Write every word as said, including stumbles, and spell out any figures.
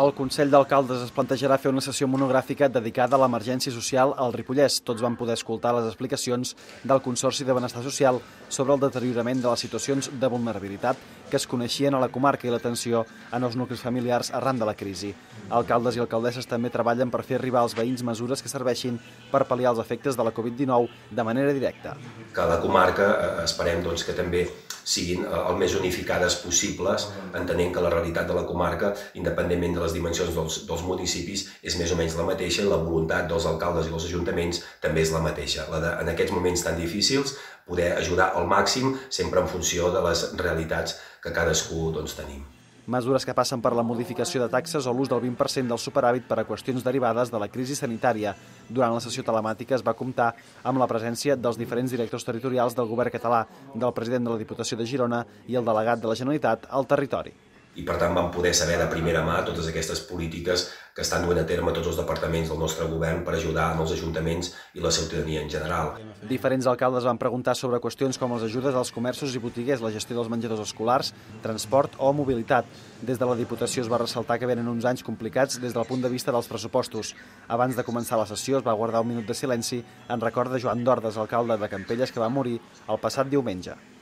El Consell d'Alcaldes es plantejarà fer una sessió monogràfica dedicada a l'emergència social al Ripollès. Tots van poder escoltar les explicacions del Consorci de Benestar Social sobre el deteriorament de les situacions de vulnerabilitat que es coneixien a la comarca i l'atenció en els nuclis familiars arran de la crisi. Alcaldes i alcaldesses també treballen per fer arribar als veïns mesures que serveixin per pal·liar els efectes de la Covid dinou de manera directa. Que la comarca esperem doncs, que també siguin el més unificades possibles, entenent que la realitat de la comarca, independentment de les dimensions dels, dels municipis, és més o menys la mateixa i la voluntat dels alcaldes i dels ajuntaments també és la mateixa. La de, en aquests moments tan difícils, poder ajudar al màxim, sempre en funció de les realitats que cadascú doncs, tenim. Mesures que passen per la modificació de taxes o l'ús del vint per cent del superàvit per a qüestions derivades de la crisi sanitària. Durant la sessió telemàtica es va comptar amb la presència dels diferents directors territorials del govern català, del president de la Diputació de Girona i el delegat de la Generalitat al territori. I per tant vam poder saber de primera mà totes aquestes polítiques que estan duent a terme tots els departaments del nostre govern per ajudar els ajuntaments i la ciutadania en general. Diferents alcaldes van preguntar sobre qüestions com les ajudes als comerços i botiguers, la gestió dels menjadors escolars, transport o mobilitat. Des de la Diputació es va ressaltar que venen uns anys complicats des del punt de vista dels pressupostos. Abans de començar la sessió es va guardar un minut de silenci en record de Joan Dordes, alcalde de Campelles, que va morir el passat diumenge.